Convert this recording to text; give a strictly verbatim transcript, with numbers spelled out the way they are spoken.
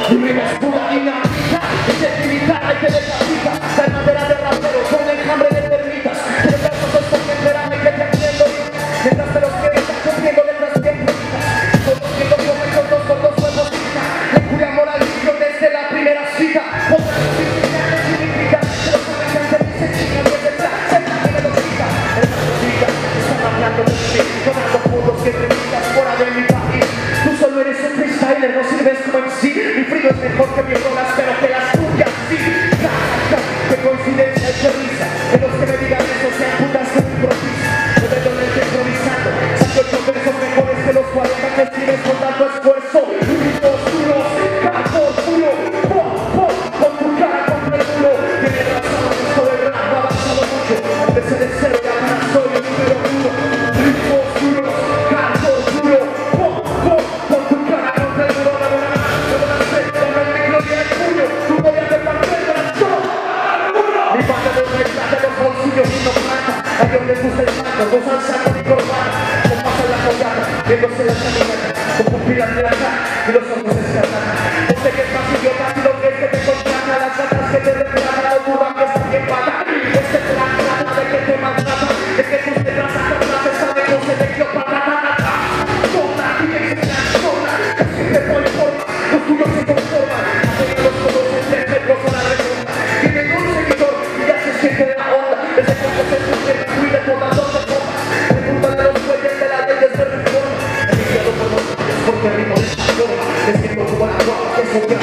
Y me ves pura dinamita, y se limita, hay que decapita. La madera de rapero con enjambre de termitas. Pero brazos es porque espérame que te atiendo. Mientras te los quedes están corriendo detrás de puertas. Todos viendo como estos dos con dos huevos cita. Le cura moral limpio desde la primera cita. Otra disciplina no significa que los comerciantes dicen chingan desde atrás. Se la que me lo quita. El narcotica están hablando de mí, donando puntos que te quitas fuera de mi país. Tú solo eres un freestyler, no sirves como en sí. Mi frío es mejor que mis rolas, pero que las tuyas sí. Caraca, qué coincidencia y qué risa. Que los que me digan eso sean putas que improvisa. Me veo en el que improvisando. Saco ocho versos mejores que los cuarenta que escribes con tanto esfuerzo. Duros, duros, hardcore puro. Pop, pop, con tu cara contra el muro. Tienes razón, esto del rap ha avanzado mucho. Empecé de cero y ahora soy el número uno. Ritmos duros, hardcore puro. Pop, pop, con tu cara contra el muro. La buena mano, la buena sed, toma el micro y el puño. Tu novia te partió de las dos. Mi banda no retrata los bolsillos y no plata. A Dios les gusta el manto, gozan saco y corbata. Se pasa la jugada, viéndose la caminata. Con pupilas de la cara y los ojos escarlata. No sé qué es más idiota si lo que es que te contrata. Las gatas que te retratan, lo dura que está bien pata. Este plan trata de que te maltrata. De que tus letras hasta atrás están de no sé de qué patata. Toda, y que se la sola. Casi te pone forma, los tuyos se conforman. Hacen los codos en tres metros a la redonda. Tienen un seguidor y ya se siente la onda. Desde cuando se sufre y de todas dos de copas. Pregúntale a los jueces de las leyes de reforma. He iniciado por los años porque rimo de esta forma. Me siento como la ropa que se